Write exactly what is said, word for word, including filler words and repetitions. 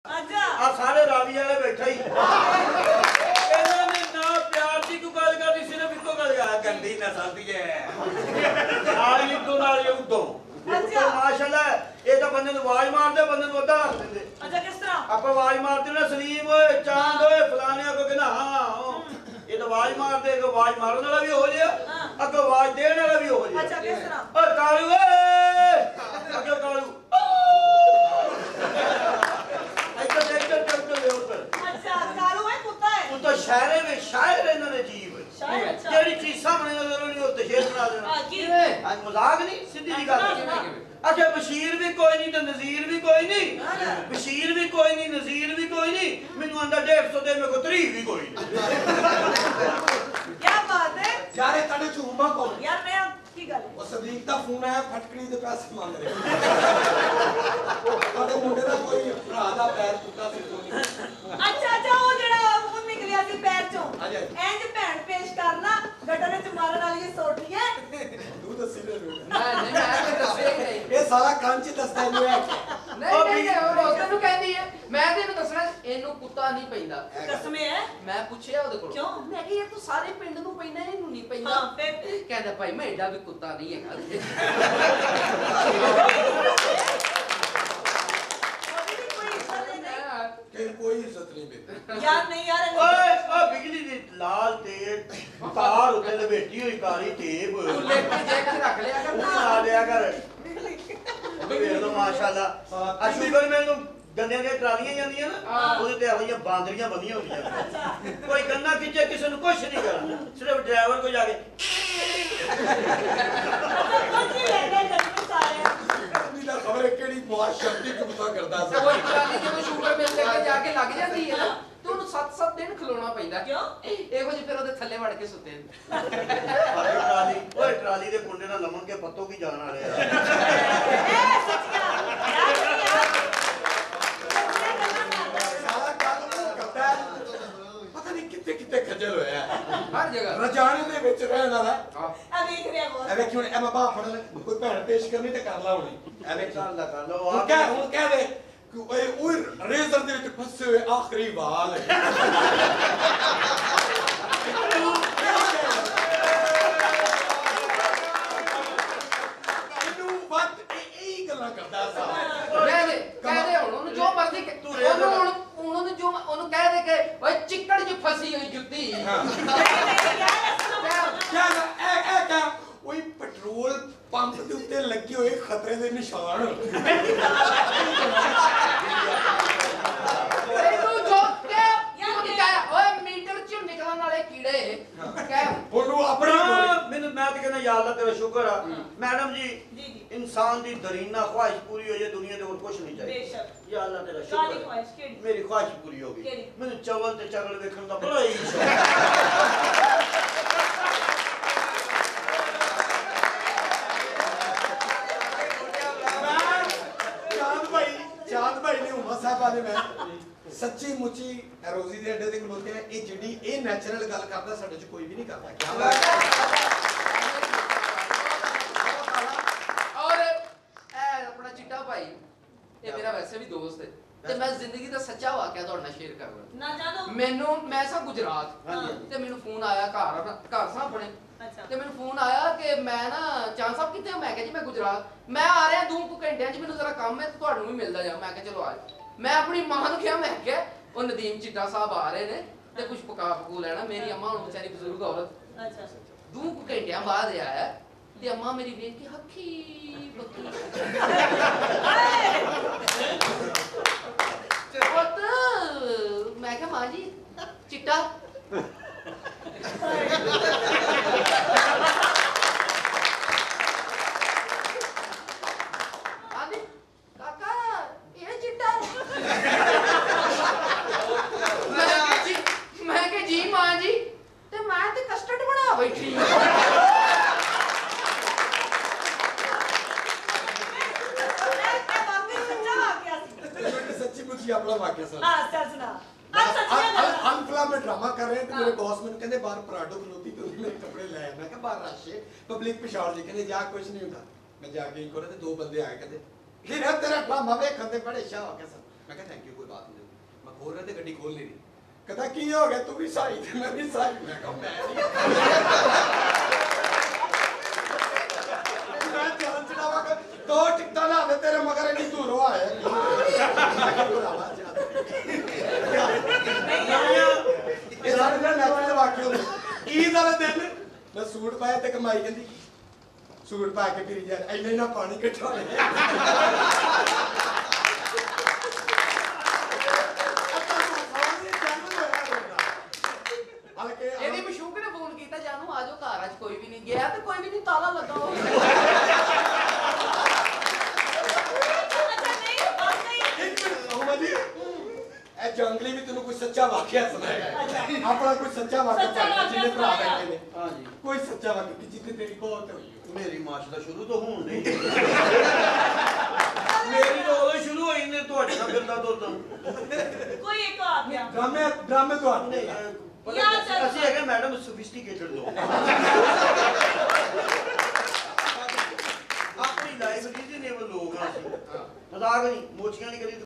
आ सारे रावी वाले बैठे ही इन्होंने ना प्यार की कोई गल करनी सिर्फ इको गल गंदी नस्ल दी है नाल इदों नाल उदों माशाल्लाह ये तो बंदे आवाज मारते बंदे अद्धा रख देंगे अच्छा किस तरह आप आवाज मारते ना सलीम ओए चांद ओए फलाने को कहना हाँ ये तो आवाज मारते आवाज मारने वाला भी हो जाए अगर आवाज देने वाला भी हो जाए अच्छा किस तरह ओए कालू ओए अगे कालू ऐसा देखते देखते ले ऊपर अच्छा कालू है कुत्ता है तू तो शायरे में शायर इन्होंने जीव शायर अच्छा जेडी चीज सामने नहीं होते शेर बना देना हां की आज मजाक नहीं सीधी सी गल अच्छा बशीर भी कोई नहीं तो नज़ीर भी कोई नहीं बशीर भी कोई नहीं नज़ीर भी कोई नहीं मैनू आंदा डेढ़ सौ दे मेरे को त्री भी कोई नहीं क्या बात है यार ये तड़े झूमा कौन यार मैं की गल वो सदीक दा फोन आया फटकड़ी दे पैसे मांग रहे तड़े मुंडे दा कोई भरा दा पैर टुटा सी कोई अच्छा अच्छा वो जेड़ा फोन निकलिया सी पैर चों इंज भैन पेश करना गटरे च मारन वाली सोटी है तू दसी ले नहीं नहीं मैं तो दसे नहीं ये सारा कांची दसदा नहीं है नहीं नहीं ਉਹ ਤੈਨੂੰ ਕਹਿੰਦੀ ਹੈ ਮੈਂ ਤੈਨੂੰ ਦੱਸਣਾ ਇਹਨੂੰ ਕੁੱਤਾ ਨਹੀਂ ਪੈਂਦਾ ਕਸਮੇ ਹੈ ਮੈਂ ਪੁੱਛਿਆ ਉਹਦੇ ਕੋਲ ਕਿਉਂ ਮੈਂ ਕਿਹਾ ਯਾਰ ਤੂੰ ਸਾਰੇ ਪਿੰਡ ਨੂੰ ਪੈਂਦਾ ਇਹਨੂੰ ਨਹੀਂ ਪੈਂਦਾ ਹਾਂ ਫਿਰ ਕਹਿੰਦਾ ਭਾਈ ਮੈਂ ਐਡਾ ਵੀ ਕੁੱਤਾ ਨਹੀਂ ਹੈਗਾ कि कोई इज्जत नहीं देते यार नहीं यार ओए ओ बिजली दी लाल ते तार उते लपेटी हुई काली टेप ਤੂੰ ਲੈ ਕੇ ਜੇਬ 'ਚ ਰੱਖ ਲਿਆ ਕਰ बना दिया कर ਵੇਖ ਲੋ ਮਾਸ਼ਾਅੱਲਾ ਆ ਸ਼ੂਗਰ ਮਿਲ ਨੂੰ ਗੰਨਿਆਂ ਦੀਆਂ ਟਰਾਲੀਆਂ ਜਾਂਦੀਆਂ ਨਾ ਉਹਦੇ ਤੇ ਆਹੀਆਂ ਬਾਂਦਰੀਆਂ ਬੰਦੀਆਂ ਹੁੰਦੀਆਂ ਕੋਈ ਗੰਨਾ ਖਿੱਚੇ ਕਿਸੇ ਨੂੰ ਕੁਝ ਨਹੀਂ ਕਰਨਾ ਸਿਰਫ ਡਰਾਈਵਰ ਕੋ ਜਾ ਕੇ ਕੁਝ ਨਹੀਂ ਲੈਂਦੇ ਜੰਮੂ ਸਾਰੇ नीला खबर है केड़ी बहुत शक्ति कबूता करदा सा ਕੋਈ ਟਰਾਲੀ ਜਦੋਂ ਸ਼ੂਗਰ ਮਿਲ ਲੈ ਕੇ ਜਾ ਕੇ ਲੱਗ ਜਾਂਦੀ ਹੈ ਨਾ ਤੇ ਉਹਨੂੰ ਸੱਤ ਸੱਤ ਦਿਨ ਖਲੋਣਾ ਪੈਂਦਾ ਕਿਉਂ ਇਹੋ ਜਿਹੇ ਫਿਰ ਉਹਦੇ ਥੱਲੇ ਵੜ ਕੇ ਸੁੱਤੇ ਅਰੇ ਟਰਾਲੀ ਓਏ ਟਰਾਲੀ ਦੇ ਕੁੰਡੇ ਨਾਲ ਲਮਣ ਕੇ ਪੱਤੋਂ ਕੀ ਜਾਣ ਵਾਲੇ ਆ ए सचिया यार नहीं यार सारा कानून करता है पता नहीं कितने कितने खजल होया ਹਰ ਜਗ੍ਹਾ रजाने दे विच रहण वाला आ देख रहे हो ए वेख हुन ए मैं बाह फड़ ले कोई भैन पेश करनी ते कर ला हुनी ए वेख ਚੱਲ ਦਾ ਕਰ ਲੋ हुन कह हुन कह दे कि ओए ओए रेजर दे विच फसे हुए आखिरी वाल इनु बात ए ई गल्ला करदा सा ਕਹਦੇ ਕਹਦੇ ਹੁਣ ਉਹਨੂੰ ਜੋ ਮਰਜ਼ੀ ਉਹਨੂੰ ਹੁਣ ਉਹਨੂੰ ਜੋ ਉਹਨੂੰ ਕਹਿ ਦੇ ਕਿ ਓਏ ਚਿੱਕੜ 'ਚ ਫਸੀ ਹੋਈ ਜੁੱਤੀ क्या ए ए क्या ओए पेट्रोल पंप दे उत्ते लगे हुए खतरे दे निशान ਤੂੰ ਜੋ ਕਹਿ ਉਹਨੂੰ ਕਹਿ ਓਏ ਮੀਟਰ 'ਚੋਂ ਨਿਕਲਣ ਵਾਲੇ ਕੀੜੇ ਕਹਿ ਉਹਨੂੰ ਆਪਣੀ ਮੈਨੂੰ ਮੈਂ ਤੇ ਕਹਿੰਦਾ ਯਾ ਅੱਲਾ ਤੇਰਾ ਸ਼ੁਕਰ ਆ ਮੈਡਮ ਜੀ जी जी इंसान दी दरीना ख्वाहिश पूरी हो जाए दुनिया दे और कुछ नहीं चाहिए बेशक या अल्लाह तेरा काली शुक्र ख्वाहिश केड़ी मेरी ख्वाहिश पूरी हो गई केड़ी मैंने चवल ते चगल देखने का बड़ा ही शौक चांद भाई चांद भाई ने उमा साहब वाले मैं सच्ची मुची रोजी दे अड्डे ते खलोते हैं ये जिड़ी ये नेचुरल गल करदा साडे च कोई भी नहीं करदा क्या बात और ਇਹ ਆਪਣਾ ਚਿੱਟਾ ਭਾਈ ਇਹ ਮੇਰਾ ਵੈਸੇ ਵੀ ਦੋਸਤ ਹੈ ਤੇ ਮੈਂ ਜ਼ਿੰਦਗੀ ਦਾ ਸੱਚਾ ਵਾਕਿਆ ਤੁਹਾਡੇ ਨਾਲ ਸ਼ੇਅਰ ਕਰਨਾ ना जानो ਮੈਨੂੰ ਮੈਂ ਸਾਂ ਗੁਜਰਾਤ ਤੇ ਮੈਨੂੰ ਫੋਨ ਆਇਆ ਘਰ ਘਰ ਸਾਂ ਆਪਣੇ अच्छा ਤੇ ਮੈਨੂੰ ਫੋਨ ਆਇਆ ਕਿ ਮੈਂ ਨਾ ਚਾਂਦ ਸਾਹਿਬ ਕਿੱਥੇ ਹੋ ਮੈਂ ਕਿਹਾ ਜੀ ਮੈਂ ਗੁਜਰਾਤ ਮੈਂ ਆ ਰਿਹਾ ਦੋ ਕੁ ਘੰਟਿਆਂ 'ਚ ਮੈਨੂੰ ਜ਼ਰਾ ਕੰਮ ਹੈ ਤੇ ਤੁਹਾਨੂੰ ਵੀ ਮਿਲਦਾ ਜਾ ਮੈਂ ਕਿਹਾ ਚਲੋ ਆ ਮੈਂ ਆਪਣੀ ਮਾਂ ਨੂੰ ਕਿਹਾ ਮੈਂ ਕਿਹਾ ਉਹ ਨਦੀਮ ਚਿੱਟਾ ਸਾਹਿਬ ਆ ਰਹੇ ਨੇ ਤੇ ਕੁਝ ਪਕਾ ਪਕੂ ਲੈਣਾ ਮੇਰੀ ਅੰਮਾ ਹੁਣ ਵਿਚਾਰੀ ਬਜ਼ੁਰਗ ਔਰਤ अच्छा ਦੋ ਕੁ ਘੰਟਿਆਂ ਬਾਅਦ ਆਇਆ ਤੇ ਅੰਮਾ ਮੇਰੀ ਵੇਖ ਕੇ ਹੱਖੀ ਬੱਕੀ ਪੁੱਤ ਮੈਂ ਕਿਹਾ ਮਾਂ ਜੀ ਚਿੱਟਾ ਆਂਦੀ ਕਾਕਾ ਇਹ ਚਿੱਟਾ ਮੈਂ ਕਿਹਾ ਜੀ ਮੈਂ ਕਿਹਾ ਜੀ ਮਾਂ ਜੀ ਤੇ ਮੈਂ ਤੇ ਕਸਟਰਡ ਬਣਾ ਬੈਠੀ सच्ची मुची अपना वाकया सुन हां चल सुना अब सचिया ना अनफला में ड्रामा कर रहे हैं तो मेरे बॉस मैंने कहते बाहर पराठो खलोती तो उन्होंने कपड़े लाए मैं कहा बाहर रश है पब्लिक पिछाड़ जी कहते जा कुछ नहीं होता मैं जाके इनको ते दो बंदे आए कहते फिर तेरा ड्रामा वे खंदे बड़े शाह हो गए सब ਮੈਂ ਕਿਹਾ ਥੈਂਕ ਯੂ ਕੋਈ ਬਾਤ ਨਹੀਂ। ਮੈਂ ਖੋਲ ਰਿਹਾ ਤੇ ਗੱਡੀ ਖੋਲ ਲਈ ਨਹੀਂ। ਕਹਿੰਦਾ ਕੀ ਹੋ ਗਿਆ, ਤੂੰ ਵੀ ਸਾਈ ਤੇ ਮੈਂ ਵੀ ਸਾਈ। ਮੈਂ ਕਿਹਾ ਮੈਂ ਨਹੀਂ ਮੈਂ ਜਾਨ ਚੜਾਵਾ ਕਰ ਦੋ ਟਿਕਟਾਂ ਲਾ ਦੇ ਤੇਰੇ ਮਗਰ ਇੰਨੀ ਦੂਰੋਂ ਆਇਆ। ਇਹ ਸਾਰੇ ਦਾ ਨੈਚੁਰਲ ਵਾਕਿਆ ਹੁੰਦਾ। ਈਦ ਵਾਲੇ ਦਿਨ ਮੈਂ ਸੂਟ ਪਾਇਆ ਤੇ ਕਮਾਈ ਕਹਿੰਦੀ ਸੂਟ ਪਾ ਕੇ ਫਿਰੀ ਜਾ ਇੰਨਾ ਹੀ ਨਾ ਪਾਣੀ ਇਕੱਠਾ ਹੋਇਆ। ਇਹਦੀ ਮਸ਼ੂਕ ਨੇ ਫੋਨ ਕੀਤਾ ਜਾਨੂ ਆ ਜਾਓ ਘਰ, ਅੱਜ ਕੋਈ ਵੀ ਨਹੀਂ ਗਿਆ ਤੇ ਕੋਈ ਵੀ ਨਹੀਂ, ਤਾਲਾ ਲੱਗਾ ਹੋਇਆ। ਅੱਛਾ ਨਹੀਂ ਵਾਕਈ ਇੱਕ ਮਿੰਟ ਅਹਮਦ ਜੀ, ਇਹ ਜੰਗਲੀ ਵੀ ਤੈਨੂੰ ਕੋਈ ਸੱਚਾ ਵਾਕਿਆ ਸੁਣਾਏਗਾ। ਆਪਣਾ ਕੋਈ ਸੱਚਾ ਵਾਕਿਆ ਸੱਚਾ ਵਾਕਿਆ ਜਿਹਦੇ ਭਰਾ ਸੁਣਾਇਆ। ਬੈਠੇ ਨੇ। ਹਾਂਜੀ ਕੋਈ ਸੱਚਾ ਵਾਕਿਆ ਕਿ ਜਿੱਥੇ ਤੇਰੀ ਬਹੁਤ ਹੋਈ ਹੋ। ਮੇਰੀ ਮਾਸ਼ ਦਾ ਸ਼ੁਰੂ ਤੋਂ ਹੋਣ ਨਹੀਂ। ਮੇਰੀ ਤਾਂ ਉਦੋਂ ਸ਼ੁਰੂ ਹੋਈ ਨੇ ਤੁਹਾਡੇ ਨਾਲ ਫਿਰਦਾ ਤੁਰਦਾ। ਕੋਈ ਇੱਕ ਆ ਗਿਆ। ਡਰਾਮੇ ਡਰਾਮੇ ਤੁਹਾਡੇ ਨਹੀਂ, ਨਾਲ। ਪਤਾ ਯਾਰ ਕੀ, ਚੱਲ। ਅਸੀਂ ਹੈਗੇ ਮੈਡਮ ਸੋਫਿਸਟੀਕੇਟਡ ਲੋਕ। ਆਪਣੀ ਲਾਈਫ ਰੀਜ਼ਨੇਬਲ ਲੋਕ ਆ ਅਸੀਂ। ਮਜ਼ਾਕ ਨਹੀਂ, ਮੋਚੀਆਂ ਨਹੀਂ ਕਰੀ